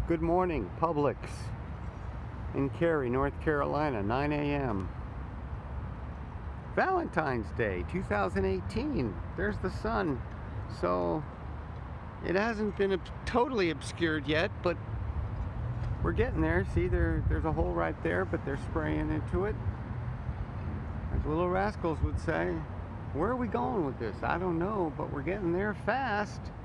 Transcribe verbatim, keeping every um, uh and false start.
Good morning, Publix in Cary, North Carolina, nine A M Valentine's Day two thousand eighteen. There's the sun. So it hasn't been ob totally obscured yet, but we're getting there. See, there, there's a hole right there, but they're spraying into it. As little rascals would say. Where are we going with this? I don't know, but we're getting there fast.